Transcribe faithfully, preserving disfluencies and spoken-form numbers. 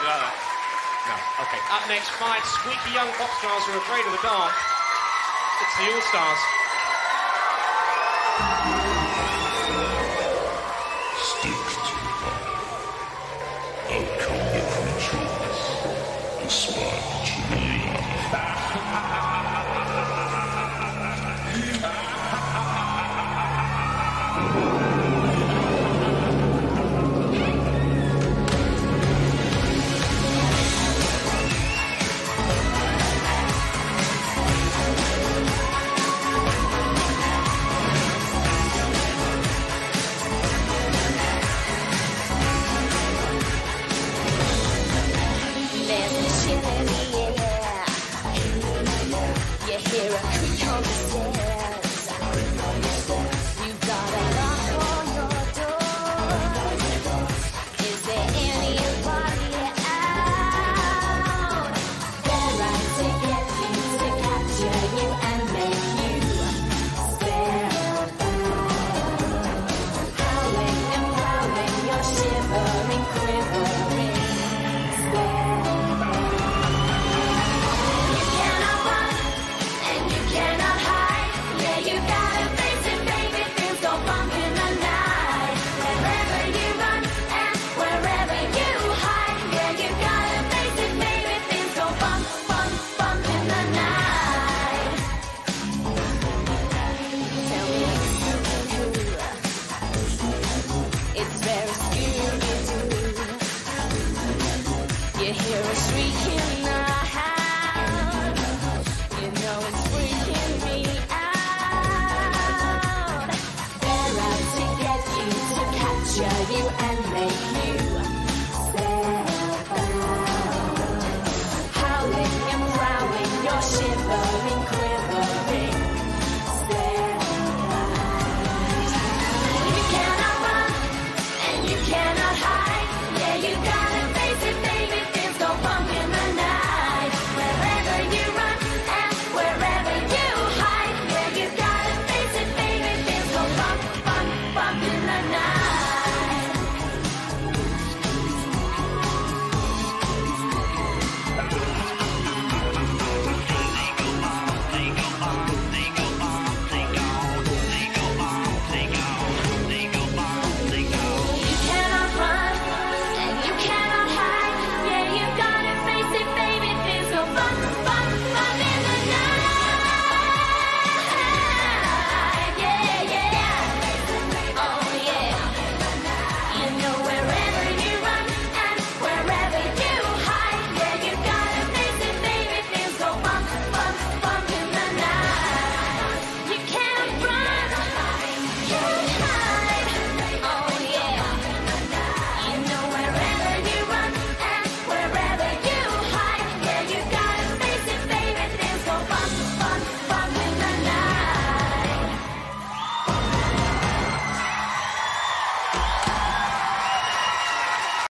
You like that? No. Okay. Up next, five squeaky young pop stars who are afraid of the dark. It's the All-Stars. Stick to the fire. Uncover the creatures. Aspire to You hear a shriek in the night.